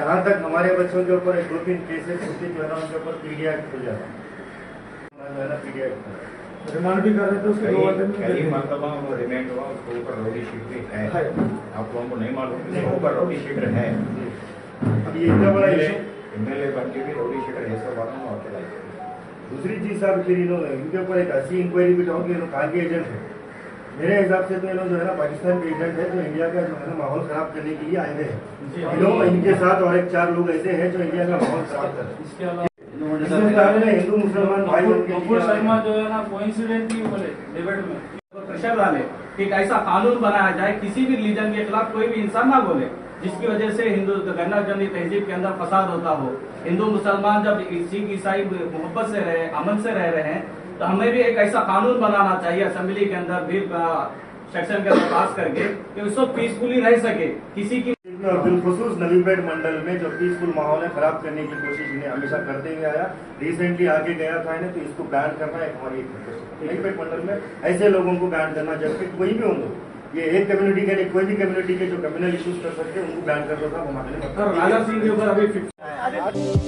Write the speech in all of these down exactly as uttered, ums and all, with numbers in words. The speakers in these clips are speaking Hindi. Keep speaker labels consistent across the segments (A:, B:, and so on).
A: जहाँ तक हमारे बच्चों के ऊपर दो तीन केसेस होते जो है ना उनके ऊपर पीडिया एक्ट हो जाता है, पीडिया एक्ट
B: रिमांड भी कर रहे थे उसके दो दिन
C: कई मरतबा वो रिमांड हुआ, उसके ऊपर रोडी शीट भी है। आप लोगों को नहीं मालूम, उसके ऊपर रोडी शीट है।
A: अब ये इतना बड़ा इशू
C: एमएलए बन के भी रोडी शीट है, सब बात में होते लाइक।
A: दूसरी चीज साहब फिर इन्होंने इनके ऊपर एक ऐसी इंक्वायरी भी होगी, इन्होंने कहा कि एजेंट है। मेरे हिसाब से तो इन्होंने जो है ना पाकिस्तान के एजेंट है जो इंडिया का जो है ना माहौल खराब करने के लिए आए हुए हैं। लोग इनके साथ और एक चार लोग ऐसे हैं जो इंडिया का माहौल खराब कर रहे हैं। हिंदू मुसलमान भाई
D: मुकुल शर्मा जो है ना कोइंसिडेंटली बोले डिबेट में प्रेशर डाले कि एक ऐसा कानून बनाया जाए किसी भी रिलीजन के खिलाफ कोई भी इंसान ना बोले, जिसकी वजह से हिंदू गन्ना जमनी तहजीब के अंदर फसाद होता हो। हिंदू मुसलमान जब सिख ईसाई मोहब्बत से रहे, अमन से रह रहे हैं, तो हमें भी एक ऐसा कानून बनाना चाहिए असेंबली के अंदर बिल सेक्शन के अंदर पास करके कि उसको पीसफुली रह सके। किसी की
A: बिलखुसूस नवीपेट मंडल में जो पीसफुल माहौल है खराब करने की कोशिश इन्हें हमेशा करते हुए आया। रिसेंटली आगे गया था इन्हें, तो इसको बैन करना एक हमारी नवीपेट मंडल में ऐसे लोगों को बैन करना, जबकि कोई भी हो, ये एक कम्युनिटी के कोई भी कम्युनिटी के जो कम्युनल इश्यूज कर सकते हैं उनको बैन कर दो था। हमारे लिए
D: राजा सिंह के ऊपर अभी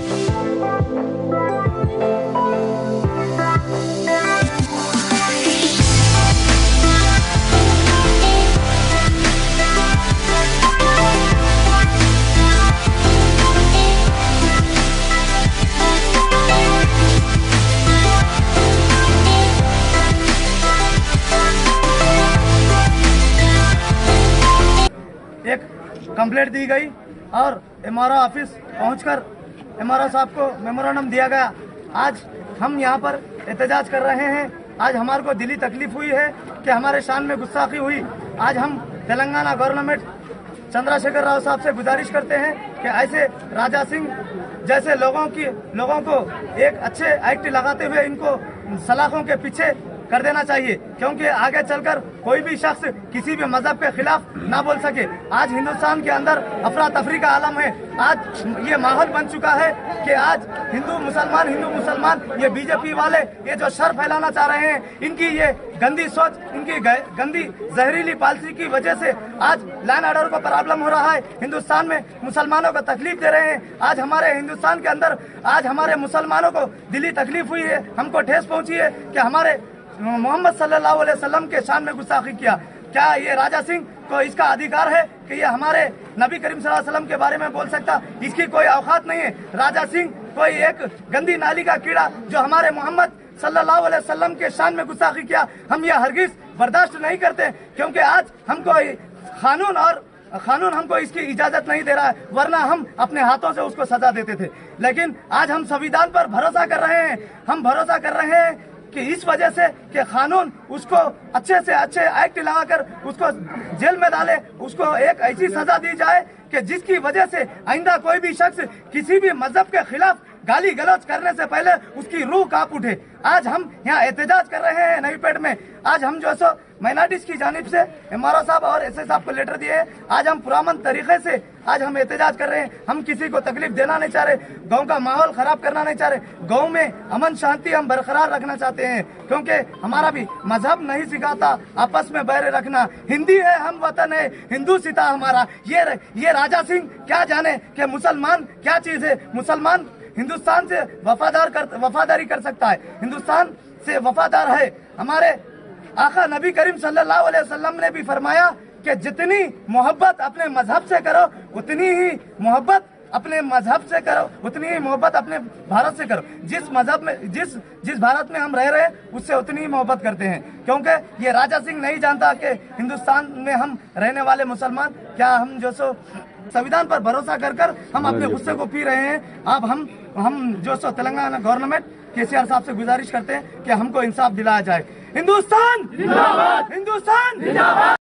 B: एक कंप्लेंट दी गई और एमआरओ ऑफिस पहुंचकर एमआरओ साहब को मेमोरेंडम दिया गया। आज हम यहां पर एहतजाज कर रहे हैं। आज हमारे को दिली तकलीफ हुई है कि हमारे शान में गुस्ताखी हुई। आज हम तेलंगाना गवर्नमेंट चंद्रशेखर राव साहब से गुजारिश करते हैं कि ऐसे राजा सिंह जैसे लोगों की लोगों को एक अच्छे एक्ट लगाते हुए इनको सलाखों के पीछे कर देना चाहिए, क्योंकि आगे चलकर कोई भी शख्स किसी भी मजहब के खिलाफ ना बोल सके। आज हिंदुस्तान के अंदर अफरा तफरी का आलम है। आज ये माहौल बन चुका है कि आज हिंदू मुसलमान हिंदू मुसलमान ये बीजेपी वाले ये जो शर फैलाना चाह रहे हैं, इनकी ये गंदी सोच, इनकी गंदी जहरीली पॉलिसी की वजह से आज लैंड ऑर्डर को प्रॉब्लम हो रहा है। हिंदुस्तान में मुसलमानों को तकलीफ दे रहे हैं। आज हमारे हिंदुस्तान के अंदर आज हमारे मुसलमानों को दिली तकलीफ हुई है, हमको ठेस पहुंची है कि हमारे मोहम्मद सल्लल्लाहु अलैहि वसल्लम के शान में गुस्ताखी किया। क्या ये राजा सिंह को इसका अधिकार है कि ये हमारे नबी करीम सल्लल्लाहु अलैहि वसल्लम के बारे में बोल सकता? इसकी कोई औकात नहीं है। राजा सिंह कोई एक गंदी नाली का कीड़ा जो हमारे मोहम्मद सल्लल्लाहु अलैहि वसल्लम के शान में गुस्ताखी किया, हम ये हरगिज बर्दाश्त नहीं करते, क्योंकि आज हमको कानून और कानून हमको इसकी इजाजत नहीं दे रहा है, वरना हम अपने हाथों से उसको सजा देते थे। लेकिन आज हम संविधान पर भरोसा कर रहे हैं। हम भरोसा कर रहे हैं कि इस वजह से कि कानून उसको अच्छे से अच्छे एक्ट लगाकर उसको जेल में डाले, उसको एक ऐसी सजा दी जाए कि जिसकी वजह से आइंदा कोई भी शख्स किसी भी मजहब के खिलाफ गाली गलौज करने से पहले उसकी रूह कांप उठे। आज हम यहाँ एहतजाज कर रहे हैं नवीपेट में। आज हम जो सो माइनॉरिटीज की जानिब से एमआरओ साहब और एसए साहब को लेटर दिए। आज हम पुरअमन तरीके से आज हम एहतजाज कर रहे हैं। हम किसी को तकलीफ देना नहीं चाह रहे, गांव का माहौल खराब करना नहीं चाह रहे। गांव में अमन शांति हम बरकरार रखना चाहते हैं, क्योंकि हमारा भी मजहब नहीं सिखाता आपस में बैर रखना। हिंदी है हम वतन है, हिंदू सीता हमारा। ये ये राजा सिंह क्या जाने कि मुसलमान क्या चीज है। मुसलमान हिंदुस्तान से वफादार कर वफादारी कर सकता है, हिंदुस्तान से वफादार है। हमारे आका नबी करीम सल्लल्लाहु अलैहि वसल्लम ने भी फरमाया कि जितनी मोहब्बत अपने मजहब से करो उतनी ही मोहब्बत अपने मजहब से करो, उतनी ही मोहब्बत अपने भारत से करो। जिस मजहब में जिस जिस भारत में हम रह रहे हैं उससे उतनी ही मोहब्बत करते हैं, क्योंकि ये राजा सिंह नहीं जानता कि हिंदुस्तान में हम रहने वाले मुसलमान क्या हम जो सो संविधान पर भरोसा कर कर हम अपने गुस्से को पी रहे हैं। अब हम हम जो सो तेलंगाना गवर्नमेंट केसीआर साहब से गुजारिश करते हैं कि हमको इंसाफ दिलाया जाए। हिंदुस्तान जिंदाबाद, हिंदुस्तान जिंदाबाद।